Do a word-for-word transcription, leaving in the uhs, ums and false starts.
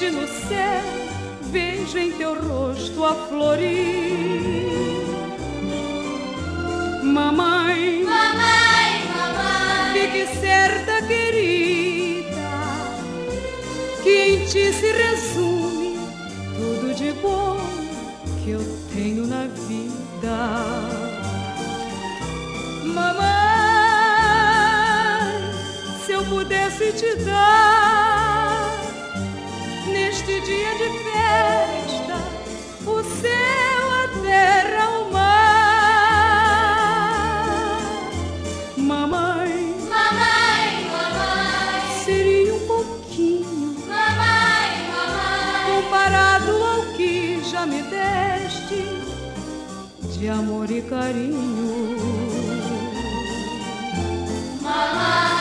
noite no céu vejo em teu rosto a florir. Mamãe, mamãe, mamãe, fique certa, querida, que em ti se resume tudo de bom que eu tenho na vida. Mamãe, se eu pudesse te dar neste dia de festa o céu, a terra, o mar. Mamãe, mamãe, mamãe, seria um pouquinho, mamãe, mamãe, comparado ao que já me deste de amor e carinho. mamãe.